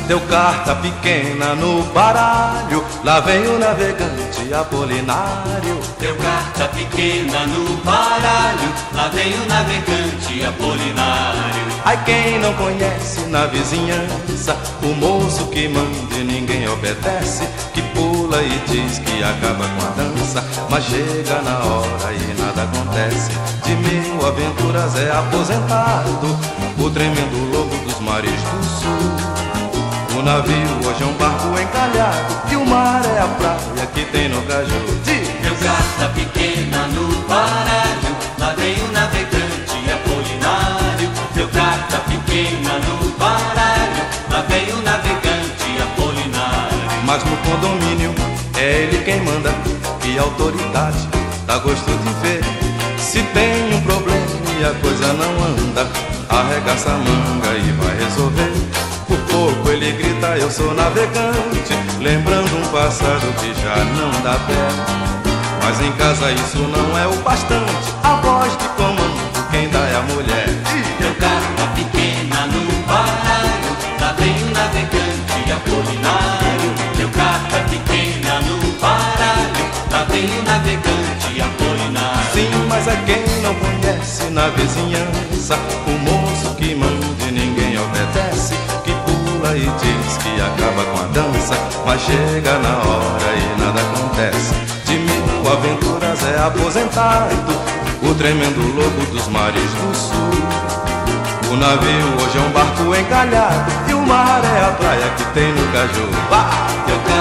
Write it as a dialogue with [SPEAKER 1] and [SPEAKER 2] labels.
[SPEAKER 1] deu carta pequena no baralho, lá vem o navegante Apolinário.
[SPEAKER 2] Deu carta pequena no baralho, lá vem o navegante Apolinário.
[SPEAKER 1] Ai, quem não conhece na vizinhança o moço que manda e ninguém obedece, que pula e diz que acaba com a dança, mas chega na hora e nada acontece. De 1000 aventuras é aposentado o tremendo lobo dos mares do sul. O navio hoje é um barco encalhado e o mar é a praia que tem no caju.
[SPEAKER 2] Deu carta pequena no baralho, lá vem o navegante Apolinário. Deu carta pequena no baralho, lá vem o navegante Apolinário.
[SPEAKER 1] Mas no condomínio é ele quem manda, e a autoridade dá gosto de ver. Se tem um problema e a coisa não anda, arregaça a manga e vai resolver. Por pouco ele grita, eu sou navegante, lembrando um passado que já não dá pé. Mas em casa isso não é o bastante, a voz de comando quem dá é a mulher.
[SPEAKER 2] Deu carta pequena no baralho, lá vem o navegante Apolinário. Deu carta pequena no baralho, lá vem o navegante Apolinário.
[SPEAKER 1] Sim, mas é quem não conhece na vizinhança o moço que manda e ninguém obedece, que pula e diz que acaba com a dança, mas chega na hora e nada acontece. De 1000 aventuras é aposentado o tremendo lobo dos mares do sul. O navio hoje é um barco encalhado e o mar é a praia que tem no caju.
[SPEAKER 2] Deu